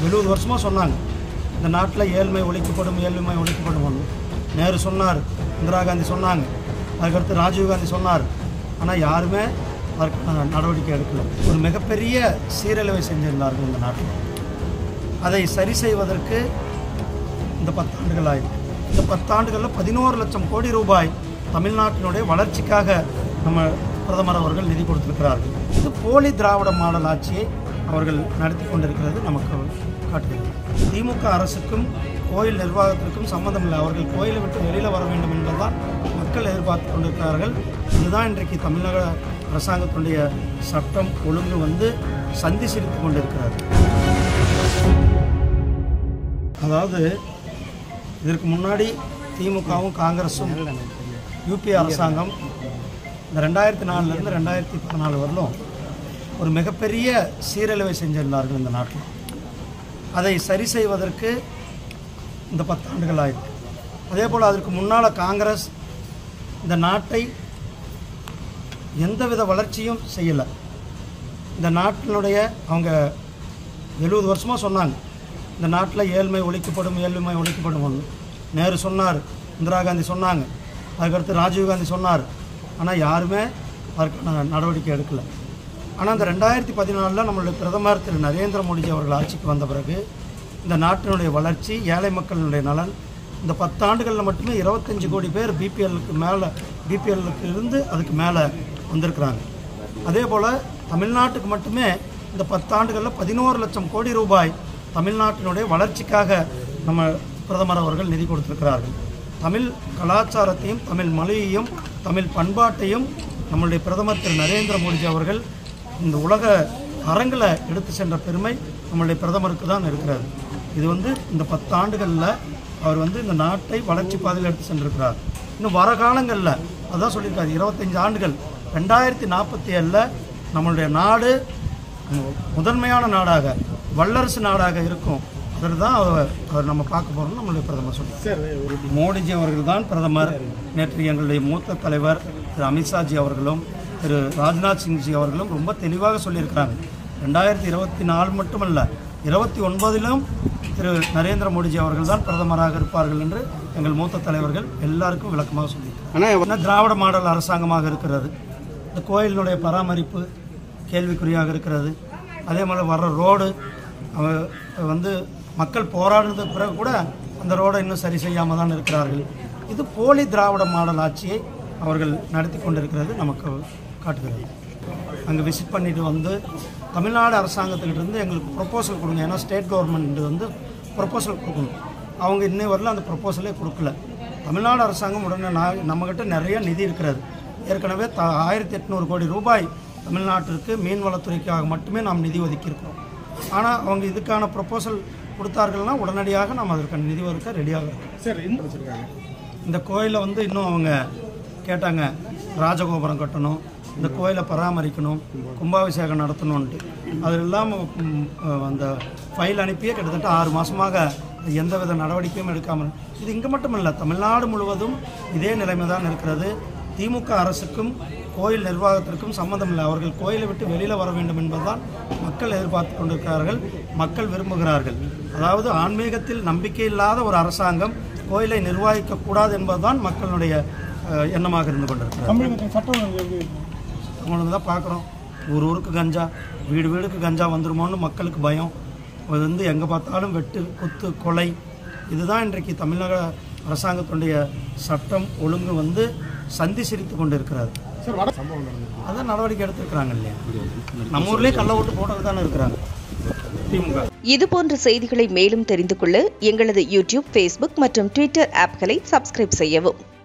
70 வருஷமாக சொன்னாங்க இந்த நாட்டில் ஏழ்மை ஒழிக்கப்படும் நேரு சொன்னார், இந்திரா காந்தி சொன்னாங்க, அதுக்கடுத்து ராஜீவ்காந்தி சொன்னார். ஆனால் யாருமே அதற்கு நடவடிக்கை எடுக்கல. ஒரு மிகப்பெரிய சீரழிவை செஞ்சிருந்தார்கள் இந்த நாட்டில். அதை சரி செய்வதற்கு இந்த 10 ஆண்டுகள் ஆயிருக்கு. இந்த 10 ஆண்டுகளில் 11 லட்சம் கோடி ரூபாய் தமிழ்நாட்டினுடைய வளர்ச்சிக்காக நம்ம பிரதமர் அவர்கள் நிதி கொடுத்திருக்கிறார்கள். இது போலி திராவிட மாடல் ஆட்சியை அவர்கள் நடத்தி கொண்டிருக்கிறது நமக்கு காட்டுகிறது. திமுக அரசுக்கும் கோயில் நிர்வாகத்திற்கும் சம்மந்தம் இல்லை. அவர்கள் கோயிலை விட்டு வெளியில் வர வேண்டும் என்பதுதான் மக்கள் எதிர்பார்த்து கொண்டிருக்கிறார்கள். இதுதான் இன்றைக்கு தமிழக அரசாங்கத்துடைய சட்டம் ஒழுங்கு சந்தி சிரித்து கொண்டிருக்கிறது. அதாவது இதற்கு முன்னாடி திமுகவும் காங்கிரஸும் யூபிஏ அரசாங்கம் இந்த 2004 2014 வரலும் ஒரு மிகப்பெரிய சீரழிவை செஞ்சிருந்தார்கள் இந்த நாட்டில். அதை சரி செய்வதற்கு இந்த 10 ஆண்டுகள் ஆயிருக்கு. அதே போல் அதற்கு முன்னால் காங்கிரஸ் இந்த நாட்டை எந்தவித வளர்ச்சியும் செய்யலை. இந்த நாட்டினுடைய அவங்க 70 வருஷமாக சொன்னாங்க இந்த நாட்டில் ஏழ்மை ஒழிக்கப்படும் நேரு சொன்னார், இந்திரா காந்தி சொன்னாங்க, அதுக்கடுத்து ராஜீவ்காந்தி சொன்னார். ஆனால் யாருமே அதற்கு நடவடிக்கை எடுக்கலை. ஆனால் இந்த 2014 நம்மளுடைய பிரதமர் திரு நரேந்திர மோடிஜி அவர்கள் ஆட்சிக்கு வந்த பிறகு இந்த நாட்டினுடைய வளர்ச்சி, ஏழை மக்களினுடைய நலன், இந்த 10 ஆண்டுகளில் மட்டுமே 25 கோடி பேர் பிபிஎல்லுக்கு இருந்து அதுக்கு மேலே வந்திருக்கிறாங்க. அதே போல் தமிழ்நாட்டுக்கு மட்டுமே இந்த 10 ஆண்டுகளில் 11 லட்சம் கோடி ரூபாய் தமிழ்நாட்டினுடைய வளர்ச்சிக்காக நம்ம பிரதமர் அவர்கள் நிதி கொடுத்திருக்கிறார்கள். தமிழ் கலாச்சாரத்தையும் தமிழ் மொழியையும் தமிழ் பண்பாட்டையும் நம்மளுடைய பிரதமர் திரு நரேந்திர மோடிஜி அவர்கள் இந்த உலக அரங்கில் எடுத்து சென்ற பெருமை நம்மளுடைய பிரதமருக்கு தான் இருக்கிறது. இது இந்த 10 ஆண்டுகளில் அவர் இந்த நாட்டை வளர்ச்சி பாதையில் எடுத்து சென்றிருக்கிறார். இன்னும் வர காலங்களில் அதான் சொல்லியிருக்காரு, 25 ஆண்டுகள் 2047 நம்மளுடைய நாடு முதன்மையான நாடாக, வல்லரசு நாடாக இருக்கும். அதில் தான் அவர் நம்ம பார்க்க போகிறோம்னு நம்மளுடைய பிரதமர் சொல்லுவார். மோடிஜி அவர்கள் தான் பிரதமர். நேற்று எங்களுடைய மூத்த தலைவர் திரு அமித்ஷாஜி அவர்களும் திரு ராஜ்நாத் சிங்ஜி அவர்களும் ரொம்ப தெளிவாக சொல்லியிருக்கிறாங்க. 2024 மட்டுமல்ல 2029 திரு நரேந்திர மோடிஜி அவர்கள் தான் பிரதமராக இருப்பார்கள் என்று எங்கள் மூத்த தலைவர்கள் எல்லாருக்கும் விளக்கமாக சொல்லியிருக்காங்க. திராவிட மாடல் அரசாங்கமாக இருக்கிறது. இந்த கோயிலினுடைய பராமரிப்பு கேள்விக்குறியாக இருக்கிறது. அதே மாதிரி வர்ற ரோடு மக்கள் போராடுறது பிறகு கூட அந்த ரோடை இன்னும் சரி செய்யாமல் தான் இருக்கிறார்கள். இது போலி திராவிட மாடல் ஆட்சியை அவர்கள் நடத்தி கொண்டிருக்கிறது நமக்கு காட்டுகிறது. அங்கே விசிட் பண்ணிட்டு தமிழ்நாடு அரசாங்கத்துக்கிட்டேருந்து எங்களுக்கு ப்ரொப்போசல் கொடுங்க. ஏன்னா ஸ்டேட் கவர்மெண்ட் ப்ரொப்போசல் கொடுக்கணும். அவங்க இன்னும் வரல அந்த ப்ரொப்போசலே கொடுக்கல. தமிழ்நாடு அரசாங்கம் உடனே நம்மக்கிட்ட நிறைய நிதி இருக்கிறது. ஏற்கனவே 1800 கோடி ரூபாய் தமிழ்நாட்டிற்கு மீன்வளத்துறைக்காக மட்டுமே நாம் நிதி ஒதுக்கியிருக்கிறோம். ஆனால் அவங்க இதுக்கான ப்ரொப்போசல் கொடுத்தார்கள்னா உடனடியாக நாம் அதற்கான நிதி ஒதுக்க ரெடியாக இருக்கோம். சரி, இந்த கோயிலை இன்னும் அவங்க கேட்டாங்க, ராஜகோபுரம் கட்டணும், இந்த கோயிலை பராமரிக்கணும், கும்பாபிஷேகம் நடத்தணுன்ட்டு. அது இல்லாமல் அந்த ஃபைல் அனுப்பியே கிட்டத்தட்ட 6 மாதமாக எந்தவித நடவடிக்கையும் எடுக்காமல். இது இங்கே மட்டும் இல்லை, தமிழ்நாடு முழுவதும் இதே நிலைமை தான் இருக்கிறது. திமுக அரசுக்கும் கோயில் நிர்வாகத்திற்கும் சம்மந்தம் இல்லை. அவர்கள் கோயிலை விட்டு வெளியில் வர வேண்டும் என்பதுதான் மக்கள் எதிர்பார்த்து கொண்டிருக்கிறார்கள், மக்கள் விரும்புகிறார்கள். அதாவது ஆன்மீகத்தில் நம்பிக்கை இல்லாத ஒரு அரசாங்கம் கோயிலை நிர்வகிக்கக்கூடாது என்பதுதான் மக்களுடைய எண்ணமாக இருந்து கொண்டிருக்கிறது. அவங்களுக்கு தான் பார்க்குறோம், ஊருக்கு கஞ்சா, வீடுக்கு கஞ்சா வந்துருமோன்னு மக்களுக்கு பயம். அது எங்கே பார்த்தாலும் வெட்டு, குத்து, கொலை. இதுதான் இன்றைக்கு தமிழக அரசாங்கத்துடைய சட்டம் ஒழுங்கு சந்தி சிரித்து கொண்டு இருக்கிறார். அதான் நடவடிக்கை எடுத்துருக்கிறாங்க இல்லையா? நம்ம ஊர்லேயே கள்ள ஓட்டு போட்டது தானே இருக்கிறாங்க திமுக. இதுபோன்ற செய்திகளை மேலும் தெரிந்து கொள்ள எங்களது யூடியூப், ஃபேஸ்புக் மற்றும் ட்விட்டர் ஆப்களை சப்ஸ்கிரைப் செய்யவும்.